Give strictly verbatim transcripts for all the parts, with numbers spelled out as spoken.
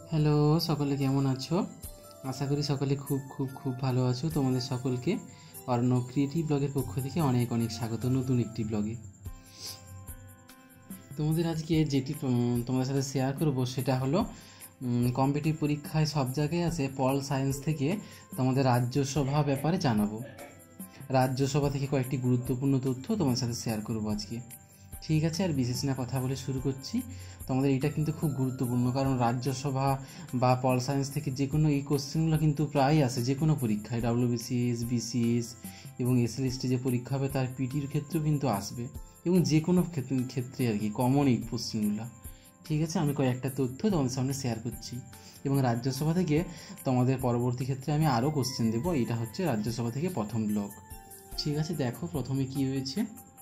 Hello, সকলে কেমন আছো? আশা করি সকলে খুব খুব খুব ভালো আছো। তোমাদের সকলকে অর্ণব ক্রিয়েটিভ ব্লগের পক্ষ থেকে অনেক অনেক স্বাগত নতুন একটি ব্লগে। তোমাদের আজকে যেটি তোমাদের সাথে শেয়ার করবো সেটা হলো কম্পিটিটিভ পরীক্ষায় সব জায়গায় আছে পল সায়েন্স থেকে তোমাদের রাজ্যসভা ব্যাপারে জানাবো। রাজ্যসভা থেকে কয়েকটি গুরুত্বপূর্ণ তথ্য তোমাদের সাথে শেয়ার করবো আজকে। ঠিক আছে, আর বিশেষ না কথা বলে শুরু করছি। তোমাদের এটা কিন্তু খুব গুরুত্বপূর্ণ, কারণ রাজ্যসভা বা পল সায়েন্স থেকে যে কোনো এই কোশ্চেনগুলো কিন্তু প্রায়ই আসে যে কোনো পরীক্ষায়, ডাব্লিউবিসিএস, বিসিএস এবং এসএলএসটি যে পরীক্ষা হবে তার পিটির ক্ষেত্রেও কিন্তু আসবে, এবং যে কোনো ক্ষেত্রে আর কি কমন এই কোশ্চেনগুলো। ঠিক আছে, আমি কয়েকটা তথ্য তোমাদের সামনে শেয়ার করছি, এবং রাজ্যসভা থেকে তোমাদের পরবর্তী ক্ষেত্রে আমি আরও কোশ্চেন দেবো। এটা হচ্ছে রাজ্যসভা থেকে প্রথম ব্লগ। ঠিক আছে, দেখো প্রথমে কি হয়েছে,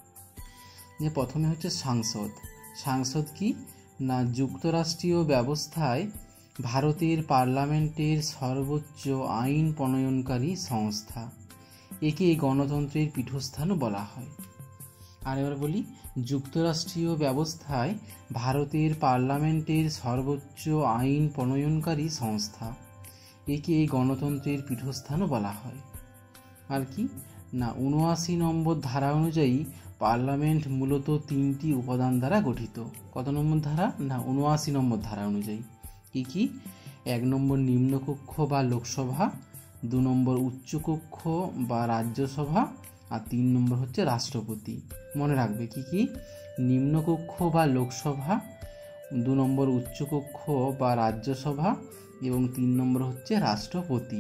যে প্রথমে হচ্ছে সাংসদ। সাংসদ কি না, যুক্তরাষ্ট্রীয় ব্যবস্থায় ভারতের পার্লামেন্টের সর্বোচ্চ আইন প্রণয়নকারী সংস্থা। একে গণতন্ত্রের পীঠস্থানও বলা হয়। আর এবার বলি, যুক্তরাষ্ট্রীয় ব্যবস্থায় ভারতের পার্লামেন্টের সর্বোচ্চ আইন প্রণয়নকারী সংস্থা। একে গণতন্ত্রের পীঠস্থানও বলা হয়। আর কি না, উনআশি নম্বর ধারা অনুযায়ী পার্লামেন্ট মূলত তিনটি উপাদান দ্বারা গঠিত। কত নম্বর ধারা না, উনআশি নম্বর ধারা অনুযায়ী। কি কি? এক নম্বর নিম্নকক্ষ বা লোকসভা, দু নম্বর উচ্চকক্ষ বা রাজ্যসভা, আর তিন নম্বর হচ্ছে রাষ্ট্রপতি। মনে রাখবে কি কি? নিম্নকক্ষ বা লোকসভা, দু নম্বর উচ্চকক্ষ বা রাজ্যসভা, এবং তিন নম্বর হচ্ছে রাষ্ট্রপতি।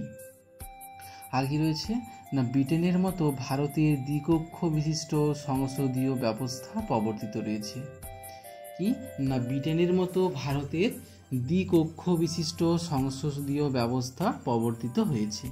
আর কি রয়েছে না, ব্রিটেনের মতো ভারতের দ্বিকক্ষ বিশিষ্ট সংসদীয় ব্যবস্থা প্রবর্তিত রয়েছে। কি না, ব্রিটেনের মতো ভারতের দ্বিকক্ষ বিশিষ্ট সংসদীয় ব্যবস্থা প্রবর্তিত হয়েছে।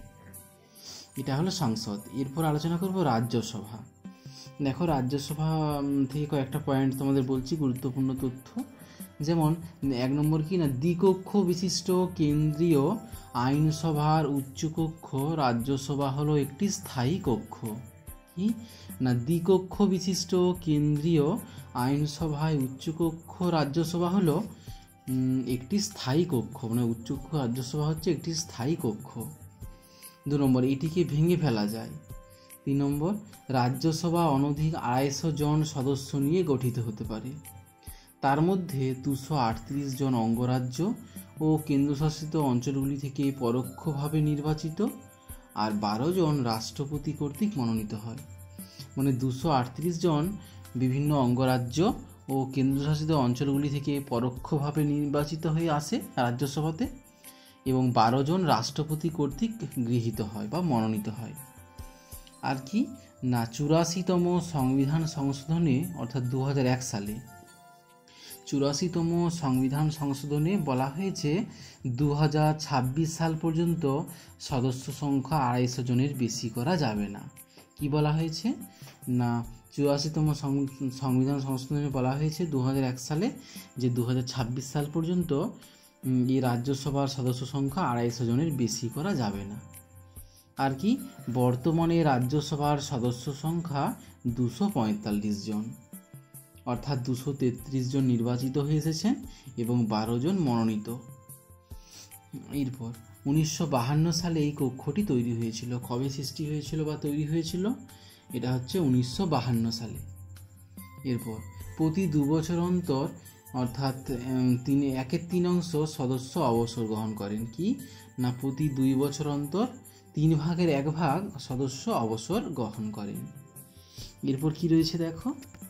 এটা হলো সংসদ। এরপর আলোচনা করব রাজ্যসভা। দেখো, রাজ্যসভা থেকে কয়েকটা পয়েন্ট তোমাদের বলছি, গুরুত্বপূর্ণ তথ্য। যেমন এক নম্বর কি না, দ্বিকক্ষ বিশিষ্ট কেন্দ্রীয় আইনসভার উচ্চকক্ষ রাজ্যসভা হলো একটি স্থায়ী কক্ষ। কি না, দ্বিকক্ষ বিশিষ্ট কেন্দ্রীয় আইনসভায় উচ্চকক্ষ রাজ্যসভা হলো একটি স্থায়ী কক্ষ, মানে উচ্চকক্ষ রাজ্যসভা হচ্ছে একটি স্থায়ী কক্ষ। দু নম্বর, এটিকে ভেঙে ফেলা যায়। তিন নম্বর, রাজ্যসভা অনধিক আড়াইশো জন সদস্য নিয়ে গঠিত হতে পারে। তার মধ্যে দুশো আটত্রিশ জন অঙ্গরাজ্য ও কেন্দ্রশাসিত অঞ্চলগুলি থেকে পরোক্ষভাবে নির্বাচিত, আর বারো জন রাষ্ট্রপতি কর্তৃক মনোনীত হয়। মানে দুশো আটত্রিশ জন বিভিন্ন অঙ্গরাজ্য ও কেন্দ্রশাসিত অঞ্চলগুলি থেকে পরোক্ষভাবে নির্বাচিত হয়ে আসে রাজ্যসভাতে, এবং বারো জন রাষ্ট্রপতি কর্তৃক গৃহীত হয় বা মনোনীত হয়। আর কি না, চুরাশিতম সংবিধান সংশোধনে অর্থাৎ দু হাজার এক সালে চুরাশিতম সংবিধান সংশোধনে বলা হয়েছে দু হাজার ছাব্বিশ সাল পর্যন্ত সদস্য সংখ্যা আড়াইশো জনের বেশি করা যাবে না। কি বলা হয়েছে না, চুরাশিতম সংবিধান সংশোধনে বলা হয়েছে দু হাজার এক সালে যে দু হাজার ছাব্বিশ সাল পর্যন্ত এই রাজ্যসভার সদস্য সংখ্যা আড়াইশো জনের বেশি করা যাবে না। আর কি, বর্তমানে রাজ্যসভার সদস্য সংখ্যা দুশো পঁয়তাল্লিশ জন, অর্থাৎ দুশো তেত্রিশ জন নির্বাচিত হয়ে এসেছেন এবং বারো জন মনোনীত। এরপর উনিশশো বাহান্ন সালে এই কক্ষটি তৈরি হয়েছিল। কবে সৃষ্টি হয়েছিল বা তৈরি হয়েছিল? এটা হচ্ছে উনিশশো বাহান্ন সালে। এরপর প্রতি দু বছর অন্তর অর্থাৎ তিন একের তিন অংশ সদস্য অবসর গ্রহণ করেন। কি না, প্রতি দুই বছর অন্তর তিন ভাগের এক ভাগ সদস্য অবসর গ্রহণ করেন। এরপর কি রয়েছে দেখো,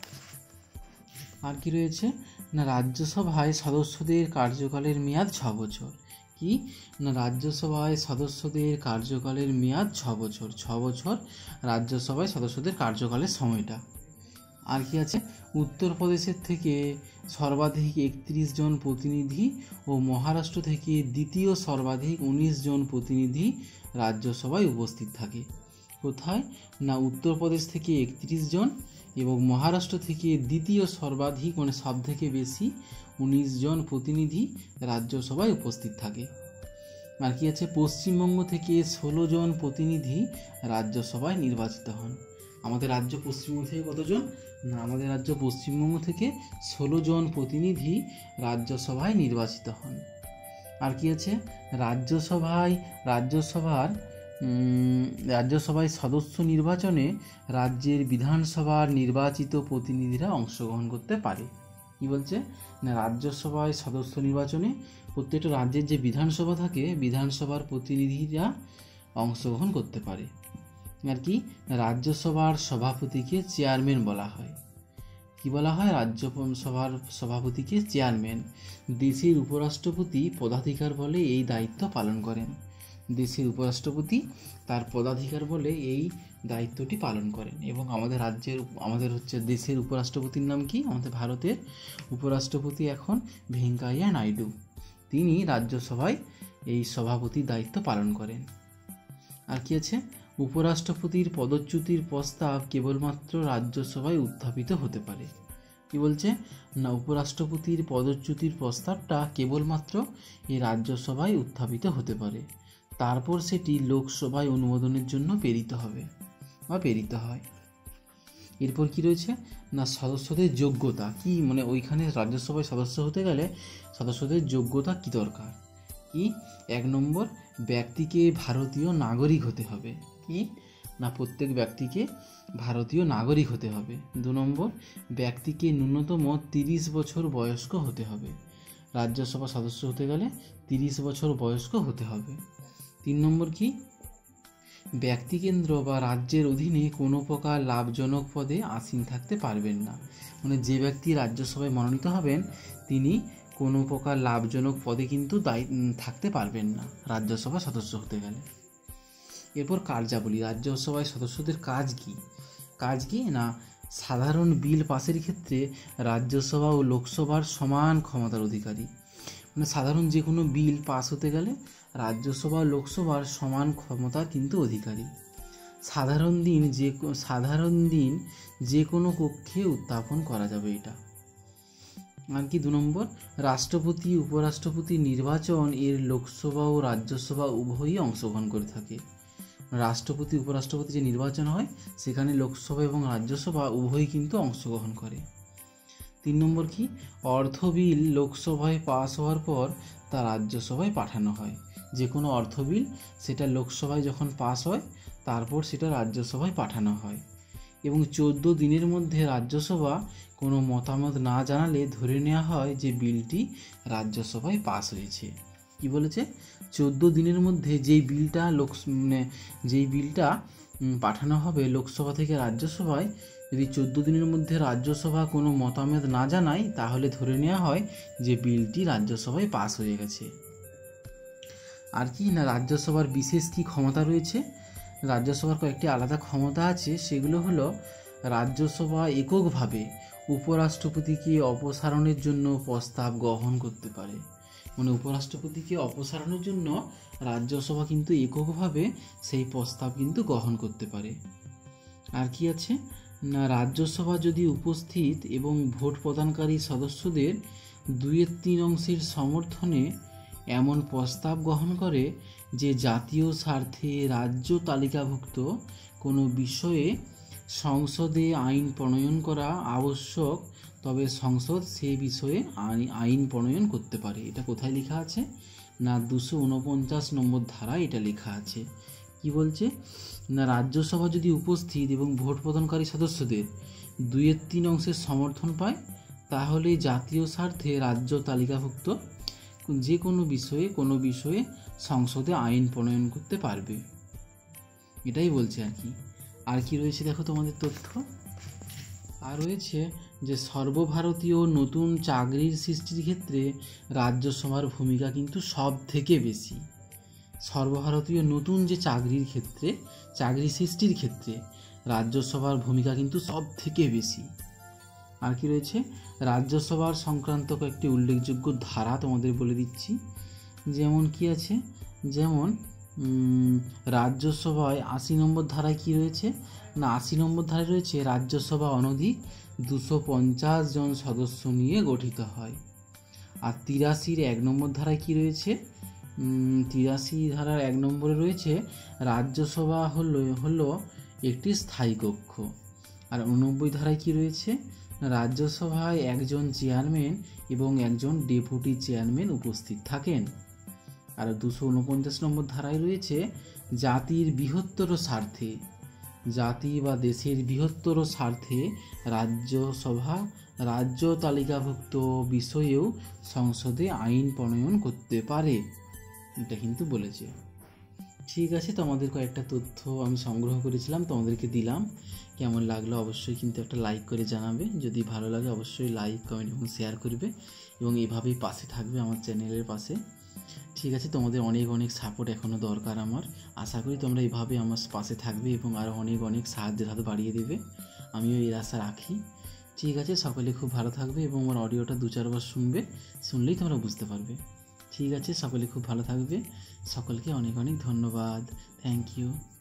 আর কি রয়েছে না, রাজ্যসভায় সদস্যদের কার্যকালের মেয়াদ ছ বছর। কি না, রাজ্যসভায় সদস্যদের কার্যকালের মেয়াদ ছ বছর ছ বছর রাজ্যসভায় সদস্যদের কার্যকালের সময়টা। আর কি আছে, উত্তরপ্রদেশের থেকে সর্বাধিক একত্রিশ জন প্রতিনিধি ও মহারাষ্ট্র থেকে দ্বিতীয় সর্বাধিক উনিশ জন প্রতিনিধি রাজ্যসভায় উপস্থিত থাকে। কোথায় না, উত্তরপ্রদেশ থেকে একত্রিশ জন এবং মহারাষ্ট্র থেকে দ্বিতীয় সর্বাধিক মানে সব থেকে বেশি উনিশ জন প্রতিনিধি রাজ্যসভায় উপস্থিত থাকে। আর কি আছে, পশ্চিমবঙ্গ থেকে ষোলো জন প্রতিনিধি রাজ্যসভায় নির্বাচিত হন। আমাদের রাজ্য পশ্চিমবঙ্গ থেকে কতজন না, আমাদের রাজ্য পশ্চিমবঙ্গ থেকে ষোলো জন প্রতিনিধি রাজ্যসভায় নির্বাচিত হন। আর কি আছে, রাজ্যসভায় রাজ্যসভার রাজ্যসভায় সদস্য নির্বাচনে রাজ্যের বিধানসভার নির্বাচিত প্রতিনিধিরা অংশগ্রহণ করতে পারে। কি বলছে না, রাজ্যসভায় সদস্য নির্বাচনে প্রত্যেকটা রাজ্যের যে বিধানসভা থাকে বিধানসভার প্রতিনিধিরা অংশগ্রহণ করতে পারে। আর কি, রাজ্যসভার সভাপতিকে চেয়ারম্যান বলা হয়। কি বলা হয়, রাজ্যসভার সভাপতিকে চেয়ারম্যান। দেশের উপরাষ্ট্রপতি পদাধিকার বলে এই দায়িত্ব পালন করেন। দেশের উপরাষ্ট্রপতি তার পদাধিকার বলে এই দায়িত্বটি পালন করেন। এবং আমাদের রাজ্যের আমাদের হচ্ছে দেশের উপরাষ্ট্রপতির নাম কি, আমাদের ভারতের উপরাষ্ট্রপতি এখন ভেঙ্কাইয়া নাইডু। তিনি রাজ্যসভায় এই সভাপতির দায়িত্ব পালন করেন। আর কি আছে, উপরাষ্ট্রপতির পদচ্যুতির প্রস্তাব কেবলমাত্র রাজ্যসভায় উত্থাপিত হতে পারে। কি বলছে না, উপরাষ্ট্রপতির পদচ্যুতির প্রস্তাবটা কেবলমাত্র এই রাজ্যসভায় উত্থাপিত হতে পারে, তারপর সেটি লোকসভায় অনুমোদনের জন্য প্রেরিত হবে বা প্রেরিত হয়। এরপর কি রয়েছে না, সদস্যদের যোগ্যতা কি, মানে ওইখানে রাজ্যসভায় সদস্য হতে গেলে সদস্যদের যোগ্যতা কি দরকার। কি, এক নম্বর, ব্যক্তিকে ভারতীয় নাগরিক হতে হবে। কি না, প্রত্যেক ব্যক্তিকে ভারতীয় নাগরিক হতে হবে। দু নম্বর, ব্যক্তিকে ন্যূনতম তিরিশ বছর বয়স্ক হতে হবে। রাজ্যসভা সদস্য হতে গেলে তিরিশ বছর বয়স্ক হতে হবে। তিন নম্বর কি, ব্যক্তিকেন্দ্র বা রাজ্যের অধীনে কোনো প্রকার লাভজনক পদে আসীন থাকতে পারবেন না। মানে যে ব্যক্তি রাজ্যসভায় মনোনীত হবেন তিনি কোনো প্রকার লাভজনক পদে কিন্তু দায়ী থাকতে পারবেন না রাজ্যসভা সদস্য হতে গেলে। এরপর কার্যাবলী, রাজ্যসভায় সদস্যদের কাজ কি। কাজ কি না, সাধারণ বিল পাসের ক্ষেত্রে রাজ্যসভা ও লোকসভার সমান ক্ষমতার অধিকারী। মানে সাধারণ যে কোনো বিল পাস হতে গেলে রাজ্যসভা ও লোকসভার সমান ক্ষমতার কিন্তু অধিকারী। সাধারণ দিন যে সাধারণ দিন যে কোনো কক্ষে উত্থাপন করা যাবে এটা। আর কি, দু নম্বর, রাষ্ট্রপতি উপরাষ্ট্রপতি নির্বাচন এর লোকসভা ও রাজ্যসভা উভয়ই অংশগ্রহণ করে থাকে। রাষ্ট্রপতি উপরাষ্ট্রপতি যে নির্বাচন হয় সেখানে লোকসভা এবং রাজ্যসভা উভয়ই কিন্তু অংশগ্রহণ করে। তিন নম্বর কি, অর্থ বিল লোকসভায় পাস হওয়ার পর তা রাজ্যসভায় পাঠানো হয়। যে কোনো অর্থ বিল সেটা লোকসভায় যখন পাস হয় তারপর সেটা রাজ্যসভায় পাঠানো হয়। এবং চোদ্দো দিনের মধ্যে রাজ্যসভা কোনো মতামত না জানালে ধরে নেওয়া হয় যে বিলটি রাজ্যসভায় পাস হয়েছে। কি বলেছে, চোদ্দো দিনের মধ্যে যেই বিলটা লোক মানে যেই বিলটা পাঠানো হবে লোকসভা থেকে রাজ্যসভায়, যদি চোদ্দো দিনের মধ্যে রাজ্যসভা কোনো মতামত না জানায় তাহলে ধরে নেওয়া হয় যে বিলটি রাজ্যসভায় পাস হয়ে গেছে। আর কি না, রাজ্যসভার বিশেষ কি ক্ষমতা রয়েছে। রাজ্যসভার কয়েকটি আলাদা ক্ষমতা আছে, সেগুলো হলো রাজ্যসভা এককভাবে উপরাষ্ট্রপতিকে অপসারণের জন্য প্রস্তাব গ্রহণ করতে পারে। মানে উপরাষ্ট্রপতিকে অপসারণের জন্য রাজ্যসভা কিন্তু এককভাবে সেই প্রস্তাব কিন্তু গ্রহণ করতে পারে। আর কি আছে না, রাজ্যসভা যদি উপস্থিত এবং ভোট প্রদানকারী সদস্যদের দুইয়ের তিন অংশের সমর্থনে এমন প্রস্তাব গ্রহণ করে যে জাতীয় স্বার্থে রাজ্য তালিকাভুক্ত কোনো বিষয়ে সংসদে আইন প্রণয়ন করা আবশ্যক, তবে সংসদ সে বিষয়ে আইন প্রণয়ন করতে পারে। এটা কোথায় লেখা আছে না, দুশো উনপঞ্চাশ নম্বর ধারায় এটা লেখা আছে। কি বলছে না, রাজ্যসভা যদি উপস্থিত এবং ভোট প্রদানকারী সদস্যদের দুইয়ের তিন অংশের সমর্থন পায় তাহলে জাতীয় স্বার্থে রাজ্য তালিকাভুক্ত যে কোনো বিষয়ে কোনো বিষয়ে সংসদে আইন প্রণয়ন করতে পারবে। এটাই বলছে আর কি। আর কি রয়েছে দেখো তোমাদের তথ্য। আর রয়েছে যে সর্বভারতীয় নতুন চাকরির সৃষ্টির ক্ষেত্রে রাজ্যসভার ভূমিকা কিন্তু সব থেকে বেশি। সর্বভারতীয় নতুন যে চাকরির ক্ষেত্রে চাকরি সৃষ্টির ক্ষেত্রে রাজ্যসভার ভূমিকা কিন্তু সব থেকে বেশি। আর কি রয়েছে, রাজ্যসভার সংক্রান্ত কয়েকটি উল্লেখযোগ্য ধারা তোমাদের বলে দিচ্ছি। যেমন কি আছে, যেমন রাজ্যসভায় আশি নম্বর ধারায় কি রয়েছে না, আশি নম্বর ধারায় রয়েছে রাজ্যসভা অনধিক দুশো পঞ্চাশ জন সদস্য নিয়ে গঠিত হয়। আর তিরাশির এক নম্বর ধারায় কি রয়েছে, তিরাশি ধারার এক নম্বরে রয়েছে রাজ্যসভা হলো হলো একটি স্থায়ী কক্ষ। আর উননব্বই ধারায় কি রয়েছে, রাজ্যসভায় একজন চেয়ারম্যান এবং একজন ডেপুটি চেয়ারম্যান উপস্থিত থাকেন। আর দুশো উনপঞ্চাশ নম্বর ধারায় রয়েছে জাতির বৃহত্তর স্বার্থে, জাতি বা দেশের বৃহত্তর স্বার্থে রাজ্যসভা রাজ্য তালিকাভুক্ত বিষয়েও সংসদে আইন প্রণয়ন করতে পারে, এটা কিন্তু বলেছে। ঠিক আছে, তোমাদের কয়েকটা তথ্য আমি সংগ্রহ করেছিলাম, তোমাদেরকে দিলাম। কেমন লাগলো অবশ্যই কিন্তু একটা লাইক করে জানাবে, যদি ভালো লাগে অবশ্যই লাইক, কমেন্ট এবং শেয়ার করবে এবং এভাবেই পাশে থাকবে আমার চ্যানেলের পাশে। ঠিক আছে, তোমাদের অনেক অনেক সাপোর্ট এখনও দরকার আমার। আশা করি তোমরা এইভাবে আমার পাশে থাকবে এবং আরও অনেক অনেক সাহায্যের হাত বাড়িয়ে দেবে, আমিও এই আশা রাখি। ঠিক আছে, সকলে খুব ভালো থাকবে এবং আমার অডিওটা দু চারবার শুনবে, শুনলেই তোমরা বুঝতে পারবে। ঠিক আছে, সকলে খুব ভালো থাকবে, সকলকে অনেক অনেক ধন্যবাদ, থ্যাংক ইউ।